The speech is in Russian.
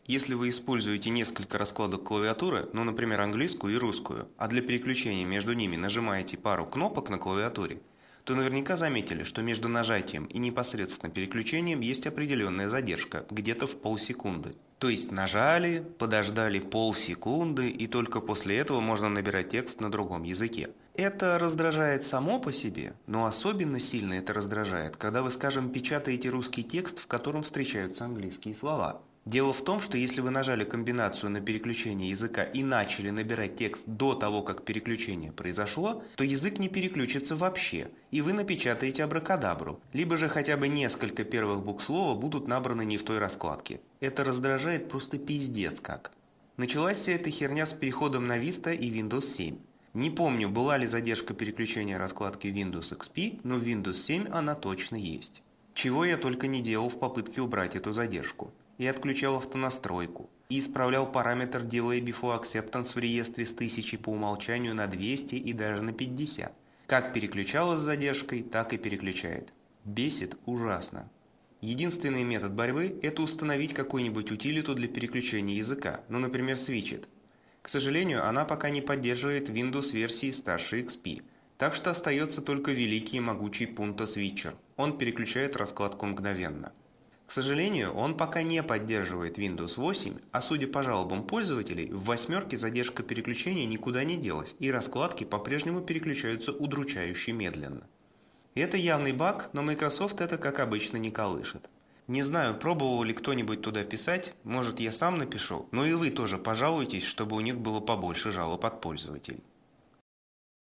Если вы используете несколько раскладок клавиатуры, ну, например, английскую и русскую, а для переключения между ними нажимаете пару кнопок на клавиатуре, то наверняка заметили, что между нажатием и непосредственно переключением есть определенная задержка, где-то в полсекунды. То есть нажали, подождали полсекунды, и только после этого можно набирать текст на другом языке. Это раздражает само по себе, но особенно сильно это раздражает, когда вы, скажем, печатаете русский текст, в котором встречаются английские слова. Дело в том, что если вы нажали комбинацию на переключение языка и начали набирать текст до того, как переключение произошло, то язык не переключится вообще, и вы напечатаете абракадабру, либо же хотя бы несколько первых букв слова будут набраны не в той раскладке. Это раздражает просто пиздец как. Началась вся эта херня с переходом на Vista и Windows 7. Не помню, была ли задержка переключения раскладки Windows XP, но в Windows 7 она точно есть. Чего я только не делал в попытке убрать эту задержку. И отключал автонастройку, и исправлял параметр Delay Before Acceptance в реестре с 1000 по умолчанию на 200 и даже на 50. Как переключала с задержкой, так и переключает. Бесит ужасно. Единственный метод борьбы – это установить какую-нибудь утилиту для переключения языка, ну, например, Switchit. К сожалению, она пока не поддерживает Windows версии старше XP, так что остается только великий и могучий Punto Switcher. Он переключает раскладку мгновенно. К сожалению, он пока не поддерживает Windows 8, а судя по жалобам пользователей, в восьмерке задержка переключения никуда не делась, и раскладки по-прежнему переключаются удручающе медленно. Это явный баг, но Microsoft это, как обычно, не колышет. Не знаю, пробовал ли кто-нибудь туда писать, может я сам напишу, но и вы тоже пожалуйтесь, чтобы у них было побольше жалоб от пользователей.